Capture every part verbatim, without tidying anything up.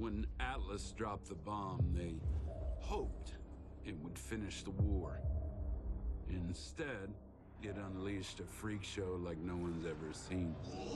when Atlas dropped the bomb, they hoped it would finish the war. Instead, it unleashed a freak show like no one's ever seen.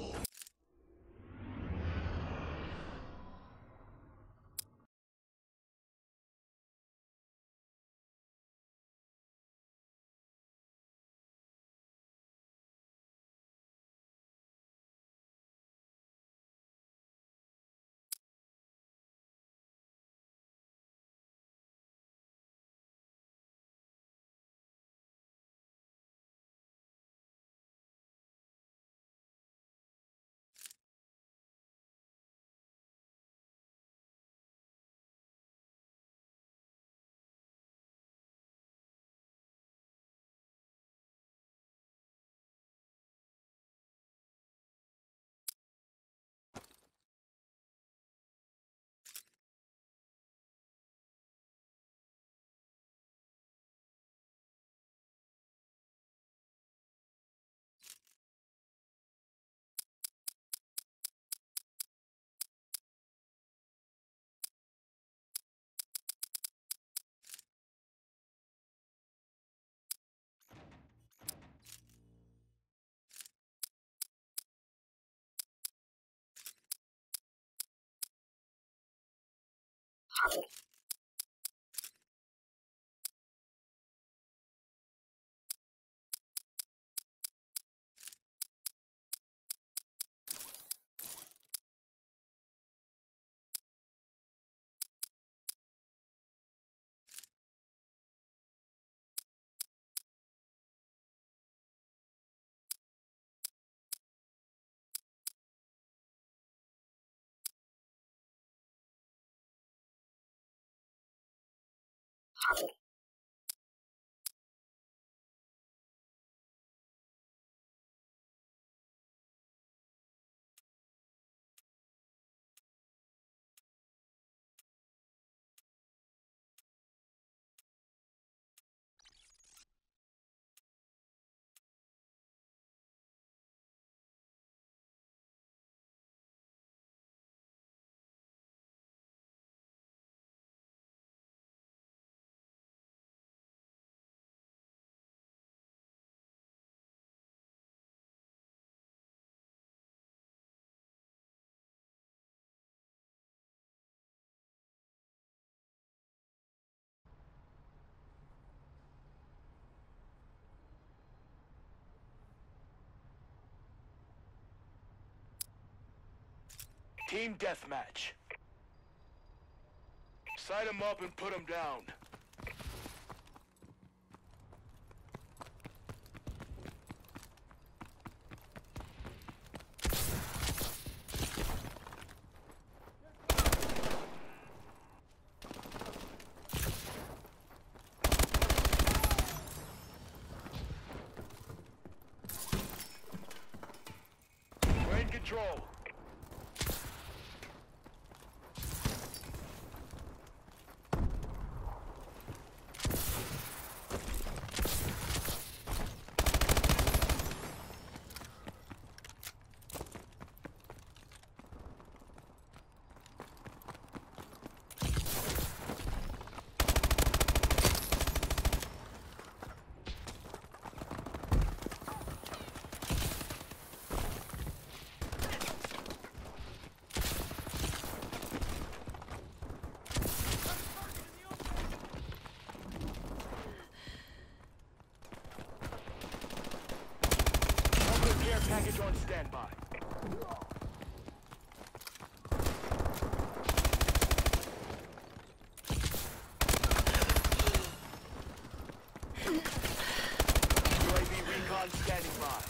Team deathmatch. Sight them up and put them down. We're in control. Package on standby. U A V recon standing by.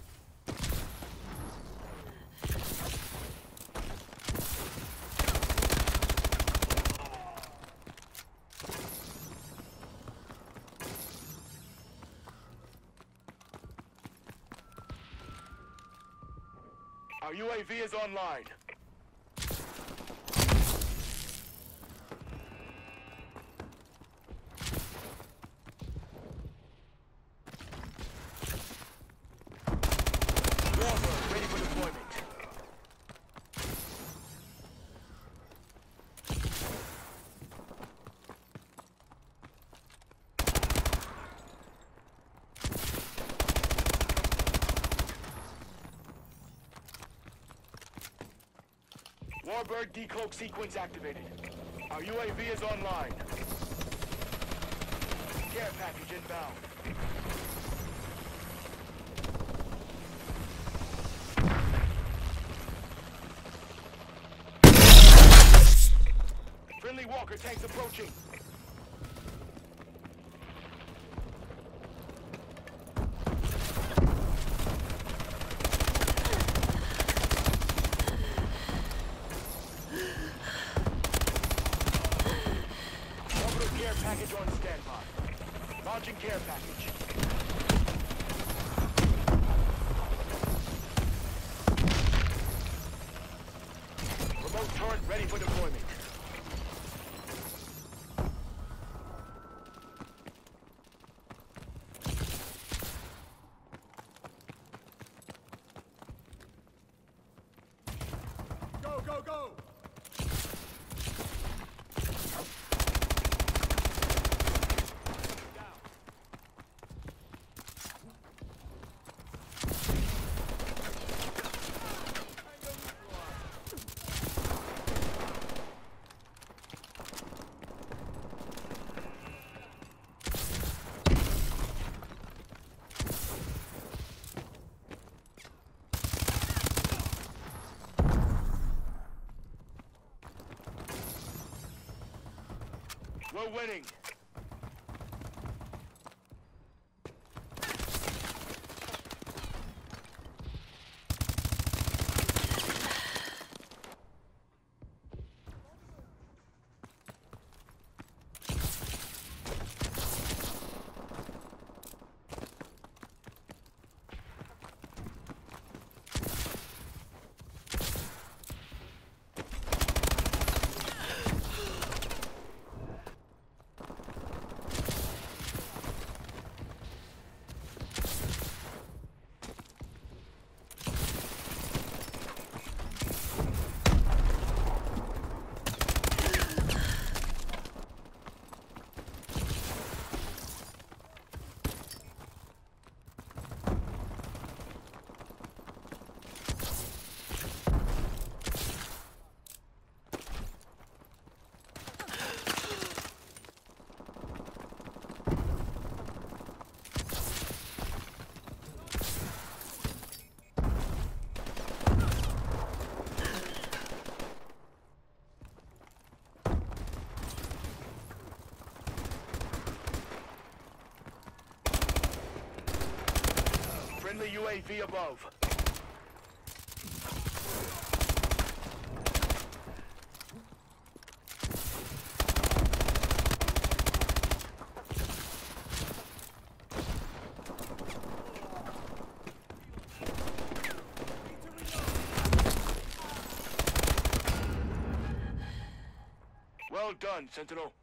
Our U A V is online. Warbird ready for deployment. Warbird decloak sequence activated. Our U A V is online. Care package inbound. Friendly Walker tanks approaching. Orbital care package on standby. Launching care package. Remote turret ready for deployment. Go, go, go! We're winning. Friendly U A V above. Well done, Sentinel.